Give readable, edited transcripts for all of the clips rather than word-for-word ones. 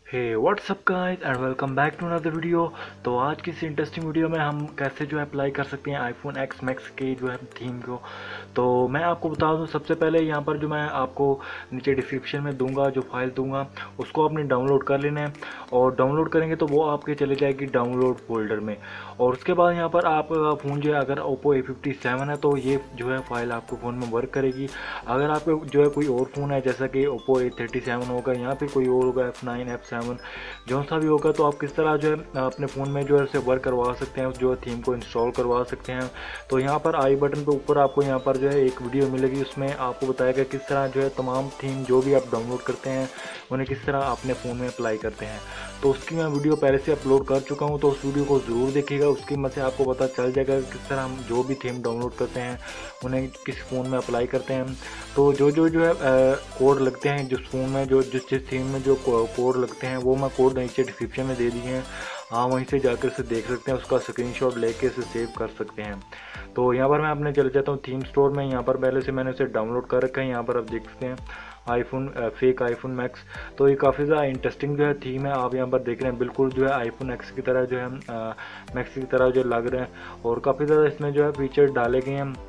Hey WhatsApp guys and welcome back to another video. तो आज की इस इंटरेस्टिंग वीडियो में हम कैसे जो है अप्लाई कर सकते हैं आईफोन एक्स मैक्स के जो है थीम को। तो मैं आपको बता दूं, सबसे पहले यहाँ पर जो मैं आपको नीचे डिस्क्रिप्शन में दूंगा, जो फाइल दूंगा उसको आपने डाउनलोड कर लेना है। और डाउनलोड करेंगे तो वो आपके चले जाएगी डाउनलोड फोल्डर में। और उसके बाद यहाँ पर आप फ़ोन जो है अगर ओप्पो A57 है तो ये जो है फाइल आपको फ़ोन में वर्क करेगी। अगर आपके जो है कोई और फ़ोन है जैसा कि ओप्पो A37 होगा या फिर कोई और होगा F9 F7 जो सा भी होगा, तो आप किस तरह जो है अपने फ़ोन में जो है उसे वर्क करवा सकते हैं, जो है थीम को इंस्टॉल करवा सकते हैं। तो यहाँ पर आई बटन पे ऊपर आपको यहाँ पर जो है एक वीडियो मिलेगी, उसमें आपको बताया गया किस तरह जो है तमाम थीम जो भी आप डाउनलोड करते हैं उन्हें किस तरह अपने फ़ोन में अप्लाई करते हैं। तो उसकी मैं वीडियो पहले से अपलोड कर चुका हूँ, तो उस वीडियो को ज़रूर देखिएगा। उसकी मदद से आपको पता चल जाएगा किस तरह हम जो भी थीम डाउनलोड करते हैं उन्हें किस फ़ोन में अप्लाई करते हैं। तो जो है कोड लगते हैं जिस फ़ोन में, जो जिस थीम में जो कोड लगते हैं वो मैं कोड नीचे डिस्क्रिप्शन में दे दिए हैं, आप वहीं से जाकर उसे देख सकते हैं, उसका स्क्रीनशॉट लेके इसे सेव कर सकते हैं। तो यहाँ पर मैं अपने चले जाता हूँ थीम स्टोर में। यहाँ पर पहले से मैंने उसे डाउनलोड कर रखा है। यहाँ पर आप देख सकते हैं आईफोन फेक आईफोन मैक्स। तो ये काफ़ी ज़्यादा इंटरेस्टिंग जो है थीम है, आप यहाँ पर देख रहे हैं बिल्कुल जो है आईफोन एक्स की तरह जो है मैक्स की तरह जो लग रहे हैं। और काफ़ी ज़्यादा इसमें जो है फीचर डाले गए हैं।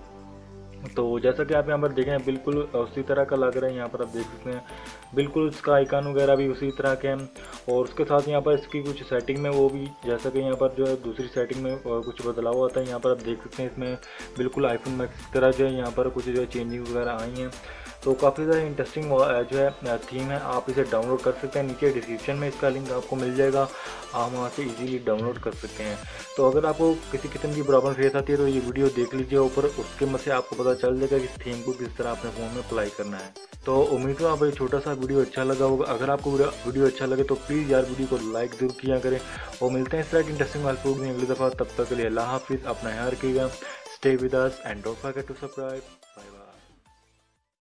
तो जैसा कि आप यहाँ पर देख रहे हैं बिल्कुल उसी तरह का लग रहा है। यहाँ पर आप देख सकते हैं बिल्कुल इसका आइकन वगैरह भी उसी तरह के हैं। और उसके साथ यहाँ पर इसकी कुछ सेटिंग में वो भी, जैसा कि यहाँ पर जो है दूसरी सेटिंग में कुछ बदलाव होता है। यहाँ पर आप देख सकते हैं इसमें बिल्कुल आईफोन मैक्स की तरह जो है यहाँ पर कुछ जो है चेंजिंग वगैरह आई हैं। तो काफ़ी ज़्यादा इंटरेस्टिंग जो है थीम है, आप इसे डाउनलोड कर सकते हैं। नीचे डिस्क्रिप्शन में इसका लिंक आपको मिल जाएगा, आप वहाँ से इजीली डाउनलोड कर सकते हैं। तो अगर आपको किसी किस्म की प्रॉब्लम फेस आती है तो ये वीडियो देख लीजिए ऊपर, उसके मदद से आपको पता चल जाएगा कि थीम को किस तरह अपने फ़ोन में अप्लाई करना है। तो उम्मीद है आपको ये छोटा सा वीडियो अच्छा लगा होगा। अगर आपको वीडियो अच्छा लगे तो प्लीज़ यार वीडियो को लाइक जरूर किया करें। और मिलते हैं इस तरह की इंटरेस्टिंग हेल्पफुल वीडियो अगली दफ़ा। तब तक के लिए अल्लाह हाफिज़, अपना ख्याल रखिएगा, stay with us and don't forget to subscribe. Bye.